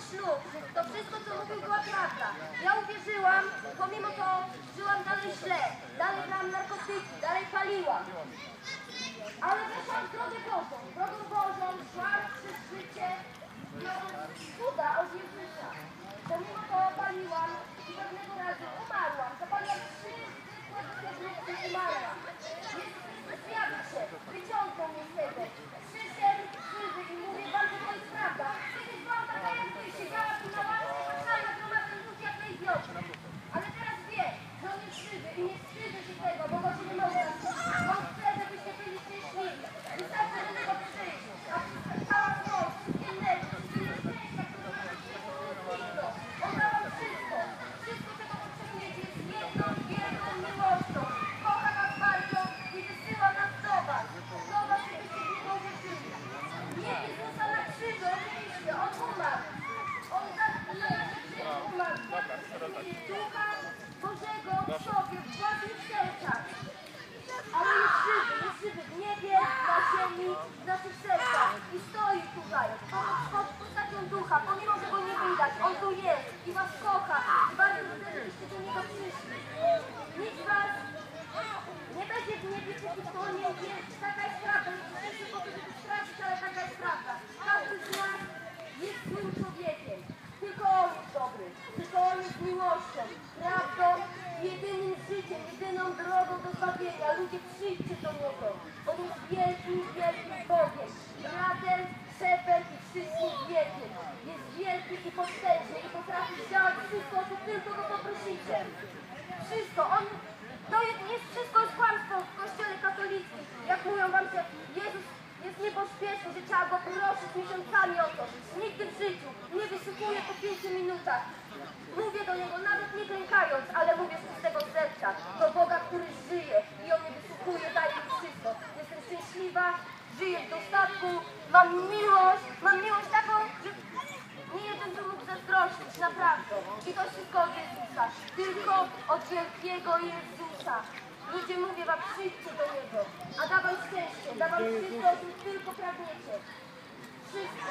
ślub, to wszystko, co mówił, była prawda. Ja uwierzyłam, pomimo to żyłam dalej źle, dalej brałam narkotyki, dalej paliłam. Ale weszłam w drogę Bożą, szłam przez życie, biorąc cuda od Jezusa. Pomimo to paliłam i pewnego razu umarłam. Zapaliłam 3 zwykłe butelki i umarłam. Jezus zjawił się, wyciągnął mnie z tego. Przyszedł żywy i mówię wam, że to jest prawda. Kiedyś byłam taka jak wy, siedziała tu na ławce i patrzała na gromadzę ludzi jak na idiotę. Ale teraz wiem, że on jest żywy i nie wstydzę się tego, bo go się nie mogę nazywać. On chce, żebyście byli szczęśliwi. Wystarczy do niego przyjść, a cała moc, wszystkie nerwy, wszystkie szczęścia, które macie, on da wam wszystko. Wszystko, czego potrzebujecie, jest jedną wielką miłością. Kocha was bardzo i wysyła nas do was, żebyście w niego wierzyli. Nie Jezusa na krzyżu, oczywiście, on umarł. On za nasze życie umarł. Ducha Bożego w sobie, w własnych sercach. Ale jest żywy w niebie, na ziemi, w naszych sercach. I stoi tutaj, pod postacią ducha, pomimo, że go nie widać. On tu jest i was kocha. I bardzo chcę, żebyście do niego przyszli. Nikt was nie będzie w niebie przeciwko nie jest. Taka jest prawda. Jesteśmy po to, żeby stracić, ale taka jest prawda. Każdy z nas jest złym człowiekiem. Tylko on jest dobry. Tylko on jest miłością, prawdą, jedynym życiem, jedyną drogą do zbawienia. Ludzie, przyjdźcie do niego. On jest wielkim, wielkim Bogiem. Razem, szefem i wszystkim wiekiem. Jest wielki i potężny i potrafi działać wszystko, o co tylko go poprosicie. Wszystko. Nie wszystko jest kłamstwo w kościele katolickim. Jak mówią wam, że Jezus jest niepośpieszny, że trzeba go prosić miesiącami o to. Nigdy w życiu nie wysłuchuję po 5 minutach. Mówię do niego, nawet nie klękając, ale mówię z czystego serca. Do Boga, który żyje i on mnie wysłuchuje, daje mi wszystko. Jestem szczęśliwa, żyję w dostatku, mam miłość taką, że nie jeden by mógł zazdrościć, naprawdę. I to wszystko od Jezusa, tylko od wielkiego Jezusa. Ludzie, mówię wam, przyjdźcie do Niego, a da wam szczęście, da wam wszystko, o czym tylko pragniecie. Wszystko.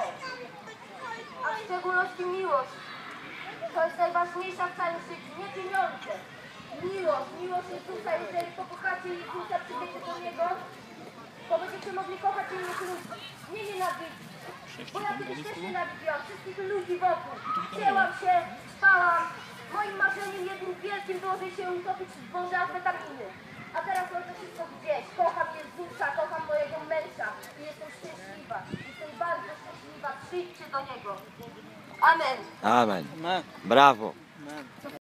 A w szczególności miłość. To jest najważniejsza w całym życiu, nie pieniądze. Miłość Jezusa. Jeżeli pokochacie Jezusa, przyjdziecie do Niego, to będziecie mogli kochać innych ludzi. Nie nienawidzić. Bo ja kiedyś też nienawidziłam wszystkich ludzi wokół. Chciałam się, spałam. Moim marzeniem jednym wielkim było, że się utopić w worze amfetaminy. A teraz mam to wszystko gdzieś. Kocham Jezusa, kocham mojego męża i jestem szczęśliwa. Jestem bardzo szczęśliwa. Przyjdźcie do Niego. Amen. Amen. Brawo.